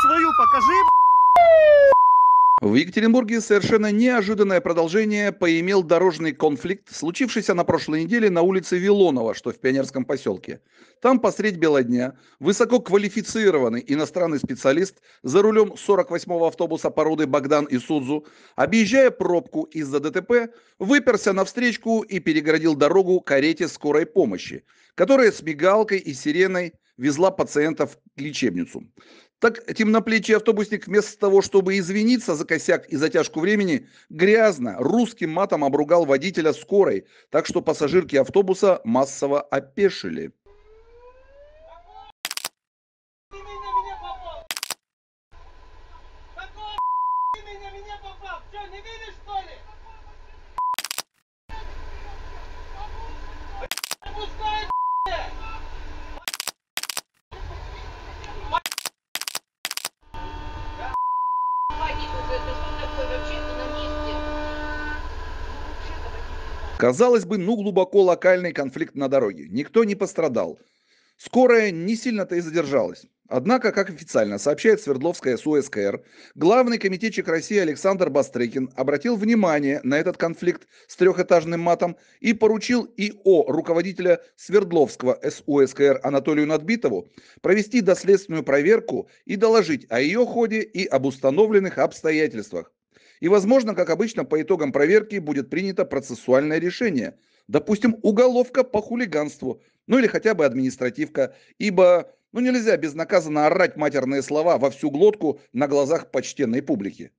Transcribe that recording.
свою покажи. В Екатеринбурге совершенно неожиданное продолжение поимел дорожный конфликт, случившийся на прошлой неделе на улице Вилонова, что в Пионерском поселке. Там посредь бела дня высококвалифицированный иностранный специалист за рулем 48-го автобуса породы Богдан Исудзу, объезжая пробку из-за ДТП, выперся на встречку и перегородил дорогу карете скорой помощи, которая с мигалкой и сиреной везла пациентов в лечебницу. Так темноплечий автобусник вместо того, чтобы извиниться за косяк и затяжку времени, грязно, русским матом обругал водителя скорой, так что пассажирки автобуса массово опешили. Казалось бы, глубоко локальный конфликт на дороге. Никто не пострадал. Скорая не сильно-то и задержалась. Однако, как официально сообщает Свердловская СУСКР, главный комитетчик России Александр Бастрыкин обратил внимание на этот конфликт с трехэтажным матом и поручил ИО руководителя Свердловского СУСКР Анатолию Надбитову провести доследственную проверку и доложить о ее ходе и об установленных обстоятельствах. И, возможно, как обычно, по итогам проверки будет принято процессуальное решение. Допустим, уголовка по хулиганству, или хотя бы административка, ибо нельзя безнаказанно орать матерные слова во всю глотку на глазах почтенной публики.